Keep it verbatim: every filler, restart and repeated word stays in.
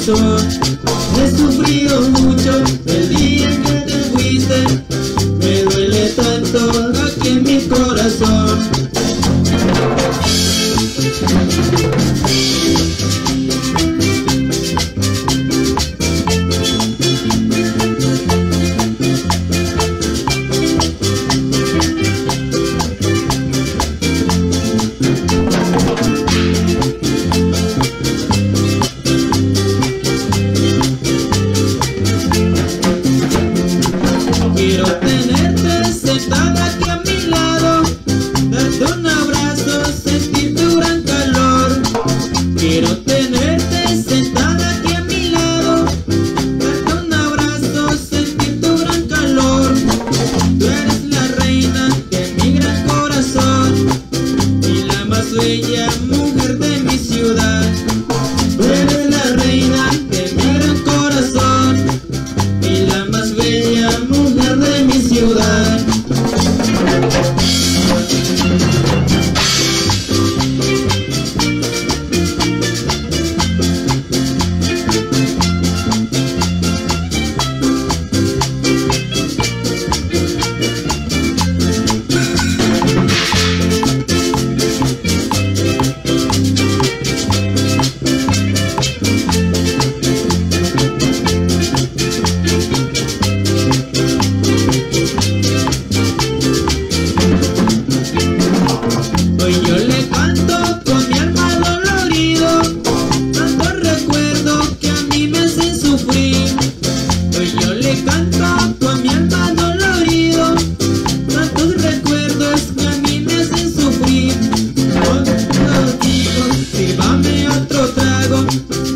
corazón. He sufrido mucho el día en que te fuiste, me duele tanto aquí en mi corazón. Quiero tenerte sentada aquí a mi lado, darte un abrazo, sentir tu gran calor. Quiero tenerte sentada aquí a mi lado, darte un abrazo, sentir tu gran calor. Tú eres la reina de mi gran corazón y la más bella mujer de mi ciudad. Tú eres la reina de mi gran corazón y la más bella mujer de mi ciudad. Hoy yo le canto con mi alma dolorido tantos recuerdos que a mí me hacen sufrir. Hoy yo le canto con mi alma dolorido tantos recuerdos que a mí me hacen sufrir. Cuando digo, sírvame otro trago,